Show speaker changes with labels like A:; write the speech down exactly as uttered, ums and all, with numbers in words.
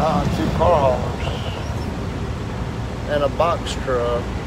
A: Uh, two car haulers and a box truck.